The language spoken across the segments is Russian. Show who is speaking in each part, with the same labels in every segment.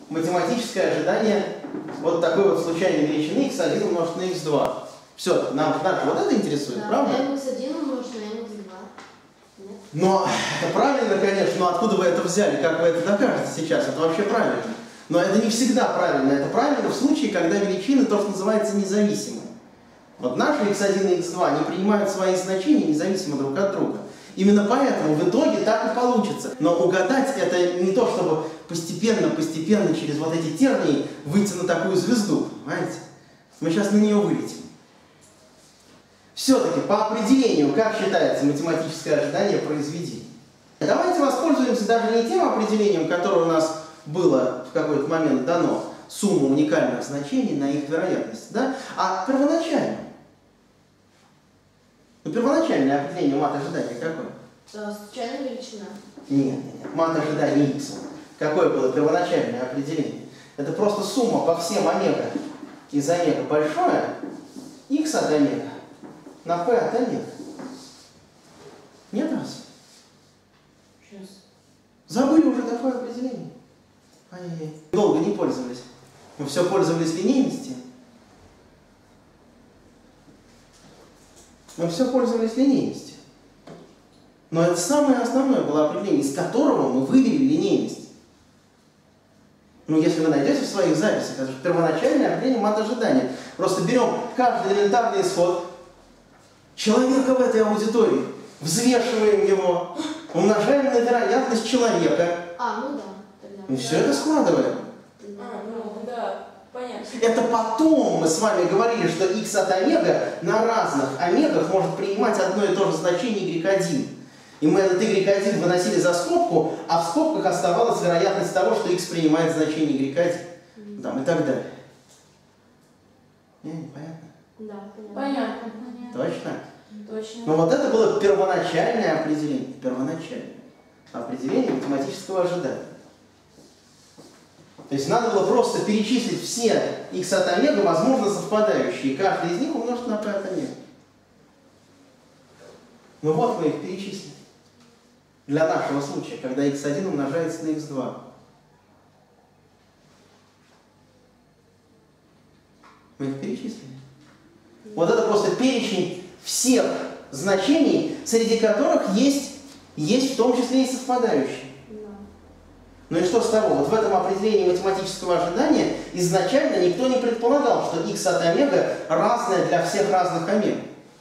Speaker 1: математическое ожидание вот такой вот случайной величины x1 умножить на x2. Все, нам вот это интересует,
Speaker 2: да,
Speaker 1: правда?
Speaker 2: mx1 умножить на mx2. Нет?
Speaker 1: Но это правильно, конечно, но откуда вы это взяли, как вы это докажете сейчас, это вообще правильно. Но это не всегда правильно, это правильно в случае, когда величины то, что называется независимы. Вот наши x1 и x2 не принимают свои значения независимо друг от друга. Именно поэтому в итоге так и получится. Но угадать это не то, чтобы постепенно через вот эти тернии выйти на такую звезду, понимаете? Мы сейчас на нее вылетим. Все-таки по определению, как считается математическое ожидание произведения? Давайте воспользуемся даже не тем определением, которое у нас было в какой-то момент дано, сумма уникальных значений на их вероятность, да? А первоначальным. Ну, первоначальное определение мат ожидания какое?
Speaker 2: Случайная величина.
Speaker 1: Нет. Мат ожидания x. Какое было первоначальное определение? Это просто сумма по всем омега из омега большое, x от омега на p от омега. Нет раз?
Speaker 2: Сейчас.
Speaker 1: Забыли уже такое определение? Ай-яй-яй. Долго не пользовались. Мы все пользовались линейностью. Но это самое основное было определение, из которого мы вывели линейность. Ну, если вы найдете в своих записях, это же первоначальное определение мат ожидания. Просто берем каждый элементарный исход человека в этой аудитории, взвешиваем его, умножаем на вероятность человека.
Speaker 2: Ну да.
Speaker 1: И все это складываем.
Speaker 3: Да, понятно.
Speaker 1: Это потом мы с вами говорили, что x от омега на разных омегах может принимать одно и то же значение y1. И мы этот y1 выносили за скобку, а в скобках оставалась вероятность того, что x принимает значение y1. Там, и так далее. Непонятно?
Speaker 2: Да,
Speaker 3: Понятно.
Speaker 1: Точно?
Speaker 3: Точно.
Speaker 1: Но вот это было первоначальное определение. Первоначальное определение математического ожидания. То есть надо было просто перечислить все x от омега, возможно, совпадающие. И каждый из них умножить на p от омега. Ну вот мы их перечислили. Для нашего случая, когда x1 умножается на x2. Мы их перечислили. Вот это просто перечень всех значений, среди которых есть в том числе и совпадающие. Ну и что с того? Вот в этом определении математического ожидания изначально никто не предполагал, что x от омега разное для всех разных омег.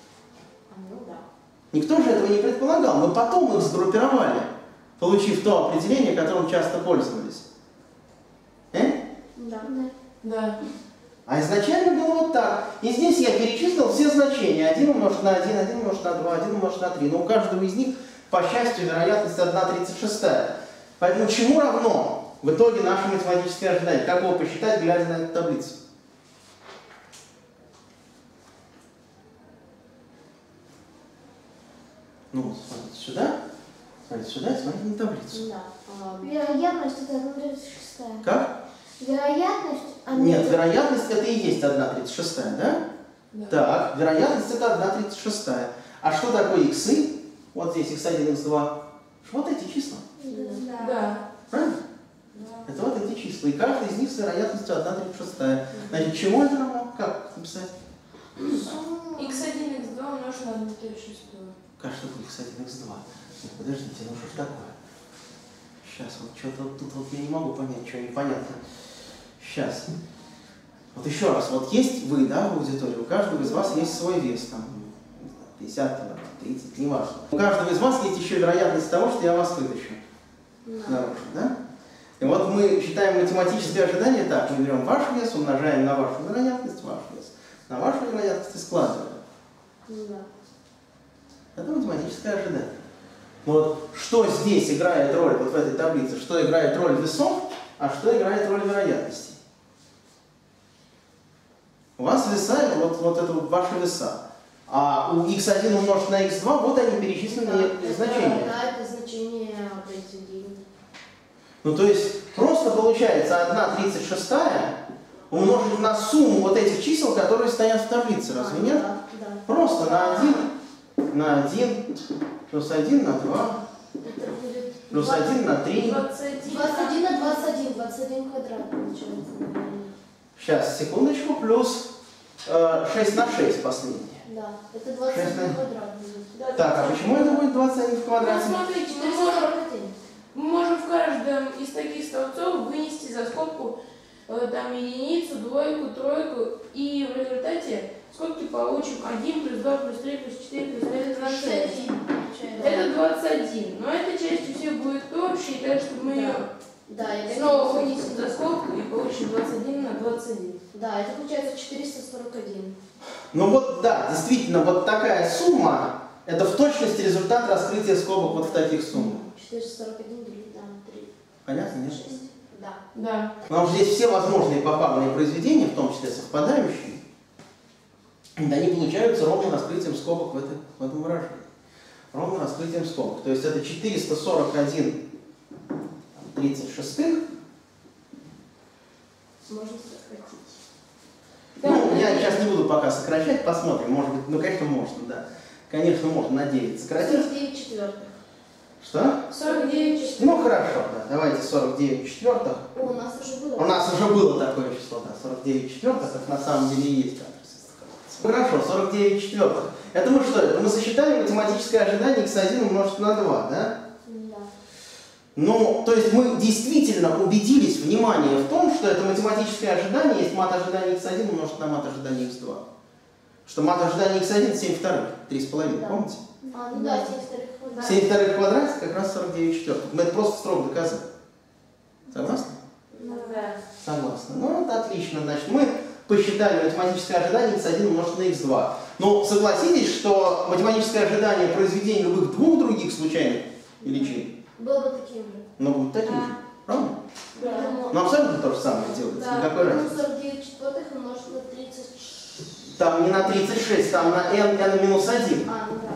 Speaker 1: Никто же этого не предполагал. Мы потом их сгруппировали, получив то определение, которым часто пользовались.
Speaker 3: Да.
Speaker 1: А изначально было вот так. И здесь я перечислил все значения. 1 умножить на 1, 1 умножить на 2, 1 умножить на 3. Но у каждого из них, по счастью, вероятность 1/36. Поэтому чему равно в итоге наше математическое ожидание? Как его посчитать, глядя на эту таблицу? Ну, смотрите сюда. Смотрите сюда и смотрите на таблицу.
Speaker 2: Да. Вероятность это 1/36.
Speaker 1: Как?
Speaker 2: Вероятность...
Speaker 1: Нет, вероятность это и есть 1/36, да?
Speaker 3: Да.
Speaker 1: Так, вероятность это 1/36. А что такое иксы? Вот здесь x1, x2. Вот эти числа.
Speaker 3: Да.
Speaker 1: Правильно?
Speaker 3: Да.
Speaker 1: Это вот эти числа. И каждый из них с вероятностью 1/36. Значит, чему это равно? Как написать?
Speaker 3: x1, x2 умножить на 1/36.
Speaker 1: Как что такое x1, x2? Подождите, ну что ж такое? Сейчас, вот что-то тут вот я не могу понять, что непонятно. Сейчас. Вот еще раз, вот есть вы, да, в аудитории, у каждого из вас есть свой вес, там, 50 килограмм, 30, неважно. У каждого из вас есть еще вероятность того, что я вас вытащу наружу, да? И вот мы считаем математическое ожидание так, мы берем ваш вес, умножаем на вашу вероятность, ваш вес, на вашу вероятность и складываем. Это математическое ожидание. Но вот что здесь играет роль, вот в этой таблице, что играет роль весов, а что играет роль вероятностей? У вас веса, это ваши веса. А у x1 умножить на x2, вот они перечисленные значения.
Speaker 2: Да, это значение произведения.
Speaker 1: Ну то есть просто получается 1/36 умножить на сумму вот этих чисел, которые стоят в таблице, разве нет?
Speaker 2: Да.
Speaker 1: Просто на 1, плюс 1 на 2,
Speaker 2: Это будет
Speaker 1: плюс 1 на 3.
Speaker 2: 21 на 21, 21 квадрат получается, наверное.
Speaker 1: Сейчас, секундочку, плюс 6 на 6 последний.
Speaker 2: Да, это 21 квадрат будет.
Speaker 3: Да,
Speaker 1: Так, а почему это будет 21 в
Speaker 3: Ну,
Speaker 1: квадрате?
Speaker 3: смотрите,
Speaker 2: 441.
Speaker 3: мы можем в каждом из таких столбцов вынести за скобку там единицу, двойку, тройку, и в результате скобки получим 1 плюс 2 плюс 3 плюс 4 плюс 5 на 6. Это 21, но эта часть у всех будет общей, так что мы ее
Speaker 2: Да, это
Speaker 3: снова вынесем за скобку и получим 21 на 21.
Speaker 2: Да, это получается 441.
Speaker 1: Ну вот, да, действительно, вот такая сумма, это в точности результат раскрытия скобок вот в таких суммах.
Speaker 2: 441 делить на 3.
Speaker 1: Понятно, нет?
Speaker 2: 6. Да.
Speaker 3: Да.
Speaker 1: Потому что здесь все возможные попарные произведения, в том числе совпадающие, они получаются ровно раскрытием скобок в этом выражении. Ровно раскрытием скобок. То есть это 441 36.
Speaker 2: Можно сократить.
Speaker 1: Ну, я сейчас не буду пока сокращать, посмотрим. Может быть, ну, конечно, можно, да. Конечно, можно надеяться. Сократить.
Speaker 2: 49 четвертых.
Speaker 1: Что?
Speaker 3: 49 четвертых.
Speaker 1: Ну, хорошо, да. Давайте 49 четвертых.
Speaker 2: О, у нас уже было.
Speaker 1: У нас уже было такое число, да. 49 четвертых, это на самом деле и есть адрес. Хорошо, 49 четвертых. Это мы что? Это мы сосчитали математическое ожидание x1 умножить на 2, да?
Speaker 2: Да.
Speaker 1: Ну, то есть мы действительно убедились, внимание, в том, что это математическое ожидание есть мат ожидания x1 умножить на мат ожидания x2. Что мат ожидания x1 7 вторых, 3,5,
Speaker 2: Да.
Speaker 1: помните?
Speaker 2: А, ну да, 7 вторых квадрат.
Speaker 1: 7 вторых в квадрате как раз 49 четвертых. Мы это просто строго доказали. Согласны?
Speaker 2: Ну,
Speaker 3: Да.
Speaker 1: Согласны. Ну, это отлично. Значит, мы посчитали математическое ожидание x1 умножить на x2. Но согласитесь, что математическое ожидание произведения любых двух других случайных величин,
Speaker 2: было бы таким же.
Speaker 1: но будет таким же. Правда?
Speaker 3: Да.
Speaker 1: Но абсолютно то же самое делается.
Speaker 2: Да,
Speaker 1: Никакой
Speaker 2: ну,
Speaker 1: разницы.
Speaker 2: 49 четвертых умножить на 36.
Speaker 1: Там не на 36, там на n, n минус 1.
Speaker 2: А, ну да.